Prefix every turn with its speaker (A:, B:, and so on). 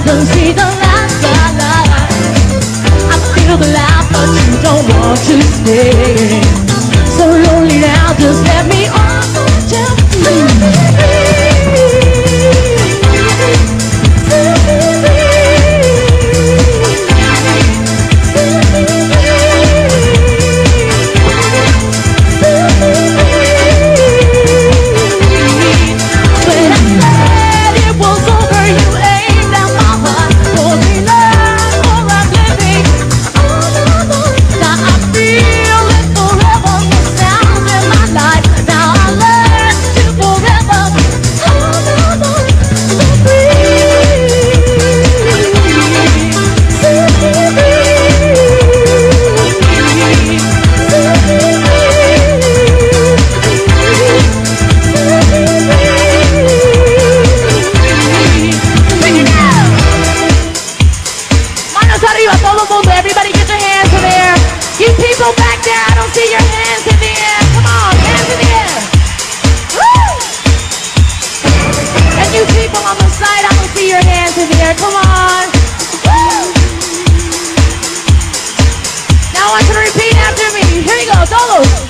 A: can see the light, I feel the light, but you don't want to stay. So lonely now, just let me on. Just let me everybody get your hands in the air. You people back there, I don't see your hands in the air. Come on, hands in the air. Woo! And you people on the side, I don't see your hands in the air. Come on. Woo! Now I want you to repeat after me. Here you go, todos.